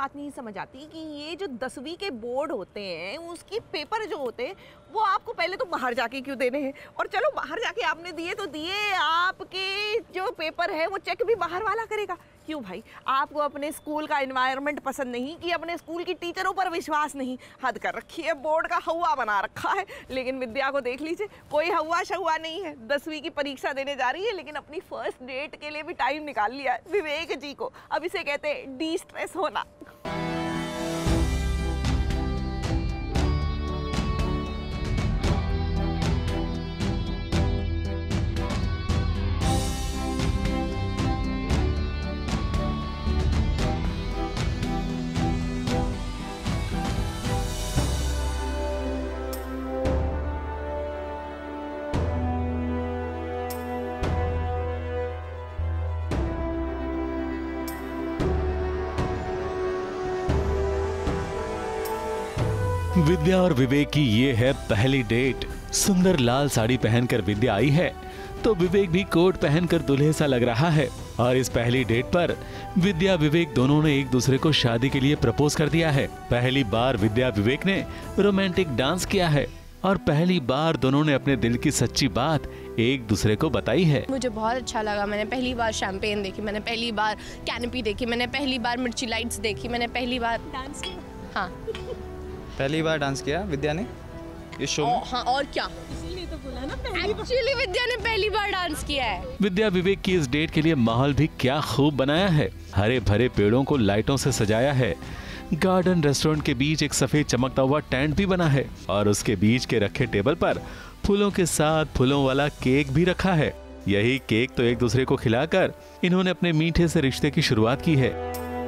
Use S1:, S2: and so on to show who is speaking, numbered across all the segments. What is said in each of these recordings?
S1: बात नहीं समझ आती कि ये जो 10वीं के बोर्ड होते हैं उसकी पेपर जो होते हैं वो आपको पहले तो बाहर जाके क्यों देने हैं। और चलो बाहर जाके आपने दिए तो दिए, आपके जो पेपर है वो चेक भी बाहर वाला करेगा। क्यों भाई, आपको अपने स्कूल का एनवायरनमेंट पसंद नहीं कि अपने स्कूल की टीचरों पर विश्वास नहीं? हद कर रखी है, बोर्ड का हवा बना रखा है। लेकिन विद्या को देख लीजिए, कोई हवा शवा नहीं है। 10वीं की परीक्षा देने जा रही है लेकिन अपनी फर्स्ट डेट के लिए भी टाइम निकाल लिया है विवेक जी को। अब इसे कहते हैं डी स्ट्रेस होना।
S2: विद्या और विवेक की ये है पहली डेट। सुंदर लाल साड़ी पहनकर विद्या आई है तो विवेक भी कोट पहनकर दूल्हे सा लग रहा है। और इस पहली डेट पर विद्या विवेक दोनों ने एक दूसरे को शादी के लिए प्रपोज कर दिया है। पहली बार विद्या विवेक ने रोमांटिक डांस किया है और पहली बार दोनों ने अपने दिल की सच्ची बात एक दूसरे को बताई है।
S3: मुझे बहुत अच्छा लगा। मैंने पहली बार शैंपेन देखी, मैंने पहली बार कैनोपी देखी, मैंने पहली बार मिर्ची लाइट्स देखी, मैंने पहली बार डांस किया। हाँ,
S4: पहली बार डांस किया विद्या ने इस शो में।
S3: हाँ, और क्या, इसीलिए तो बोला ना एक्चुअली विद्या ने पहली बार डांस किया है।
S2: विद्या विवेक की इस डेट के लिए माहौल भी क्या खूब बनाया है। हरे भरे पेड़ों को लाइटों से सजाया है। गार्डन रेस्टोरेंट के बीच एक सफेद चमकता हुआ टेंट भी बना है और उसके बीच के रखे टेबल पर फूलों के साथ फूलों वाला केक भी रखा है। यही केक तो एक दूसरे को खिलाकर इन्होंने अपने मीठे से रिश्ते की शुरुआत की है।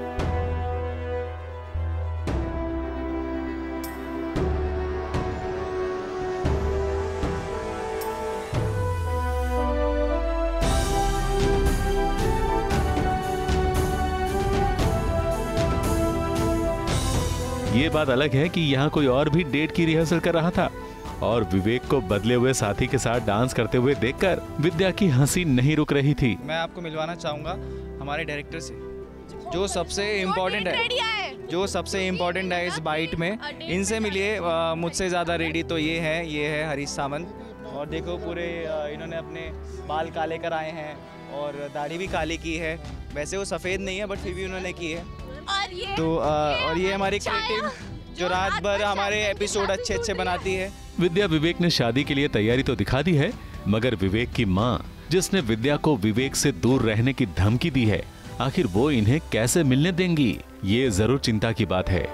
S2: ये बात अलग है कि यहाँ कोई और भी डेट की रिहर्सल कर रहा था और विवेक को बदले हुए साथी के साथ डांस करते हुए देखकर विद्या की हंसी नहीं रुक रही थी।
S4: मैं आपको मिलवाना चाहूंगा हमारे डायरेक्टर से, जो सबसे इम्पोर्टेंट है इस बाइट में। इनसे मिलिए। मुझसे ज़्यादा रेडी तो ये है हरीश सावंत। और देखो पूरे इन्होंने अपने बाल काले कराए हैं और दाढ़ी भी काली की है। वैसे वो सफ़ेद नहीं है बट फिर भी उन्होंने की है। और ये हमारी क्रिएटिव जो रात भर हमारे एपिसोड अच्छे बनाती है।
S2: विद्या विवेक ने शादी के लिए तैयारी तो दिखा दी है, मगर विवेक की माँ जिसने विद्या को विवेक से दूर रहने की धमकी दी है, आखिर वो इन्हें कैसे मिलने देंगी? ये जरूर चिंता की बात है।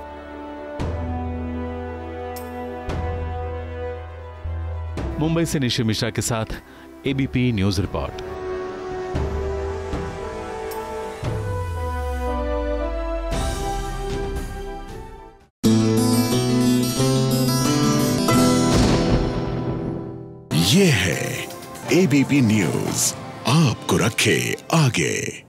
S2: मुंबई से निशि मिश्रा के साथ एबीपी न्यूज रिपोर्ट।
S5: ये है एबीपी न्यूज, आपको रखे आगे।